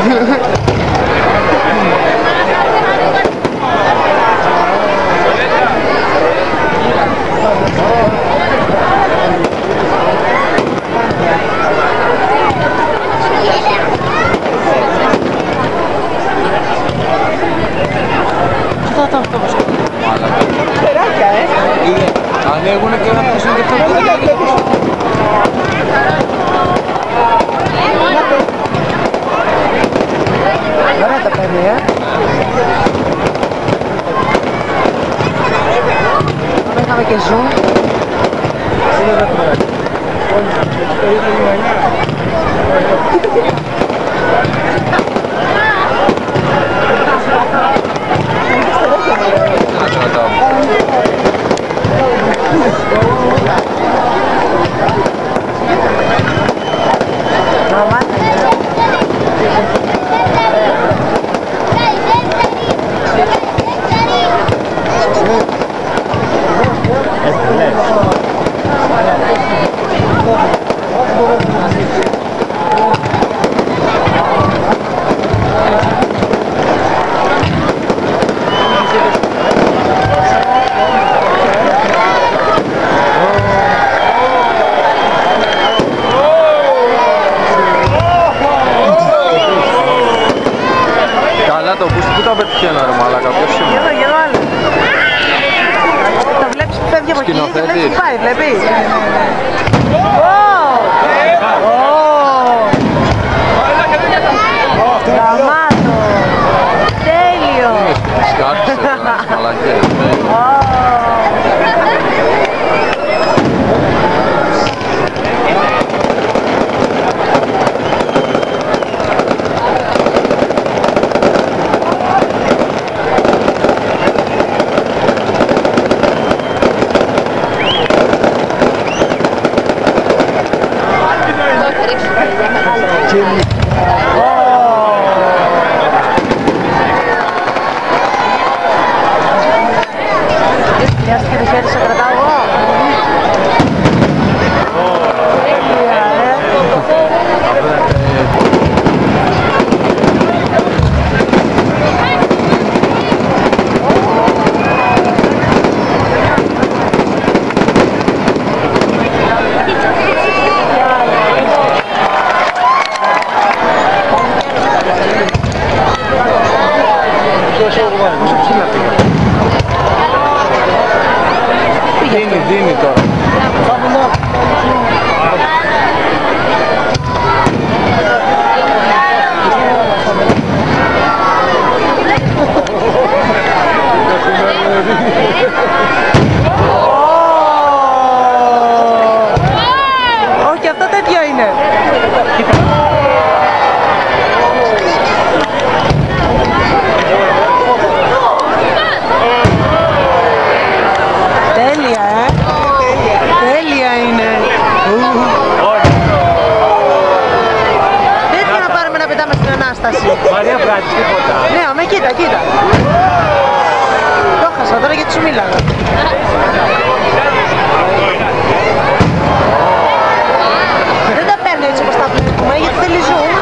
Ανοίγουνε και να πούσουν και φεύγουν. Ωραία τα παίρνει, Είχαμε και zoom. Το πούστη που τα πετυχαίνω ρε μαλάκα, ποιος είναι. Γελώ άλλο. Το βλέπεις που φεύγει από εκεί και βλέπεις που πάει, βλέπεις. Γαμάτο. Τέλειο. Σκάψε τώρα, μαλακές. Πιάστηκε το χέρι σε κρατάω εγώ. Δίνει τώρα. Όχι, αυτό τέτοιο είναι. Τέλεια, τέλεια είναι. Τέτοια να πάρουμε να πετάμε στην Ανάσταση. Μαρία βγάζει τίποτα. Ναι, αμέ κοίτα, κοίτα. Το χάσα τώρα γιατί σου μίλαγα. Δεν τα παίρνει έτσι όπως τα βλέπουμε γιατί θέλει ζουν.